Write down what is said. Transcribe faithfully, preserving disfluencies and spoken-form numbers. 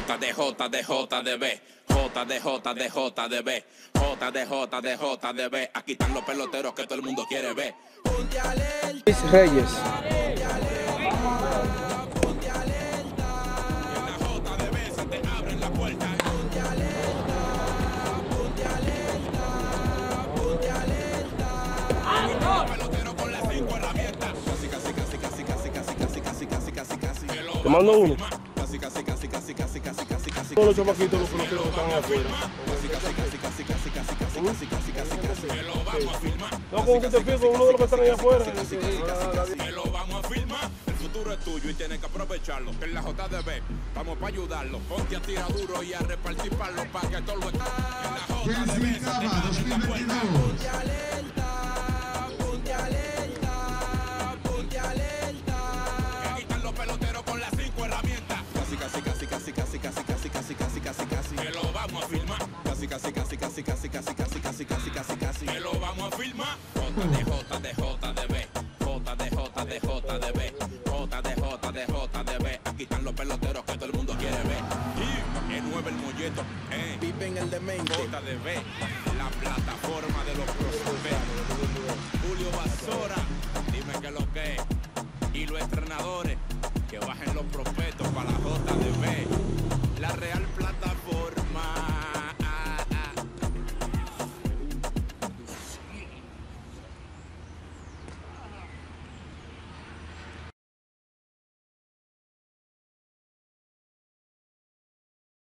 J D J D J D B, J D J D J D B, J D J D J D B. Aquí están los peloteros que todo el mundo quiere ver. Luis Reyes. Te mando uno. Casi, casi, casi, casi, casi, casi, casi, casi. Todos los chamaquitos, los peloteros que están ahí afuera. Casi, casi, casi, casi, casi, casi, casi, casi, casi, casi, casi. No, como que te pido, uno de los que están ahí afuera. Que lo vamos a filmar. El futuro es tuyo y tienes que aprovecharlo. En la J D B vamos para ayudarlo. Ponte a tirar duro y a repartir palos para que todo lo está. En la J D B se te abre la puerta. Ponte alerta, ponte alerta, ponte alerta. Aquí están los peloteros con las cinco herramientas. Casi, casi, casi, casi, casi, casi, casi, casi, casi, casi, casi. Que lo vamos a filmar. Casi, casi, casi, casi, casi, casi, casi, casi, casi, casi, casi. Que lo vamos a filmar. J D J D J D B, J D J D J D B, J D J D J D B. Aquí están los peloteros que todo el mundo quiere ver. Y el nueve el molleto, eh. Viven el demente. J D B, la plataforma de los prospectos. Julio Basora, dime qué es lo que es. Y los entrenadores que bajen los prospectos para la J D B. La Real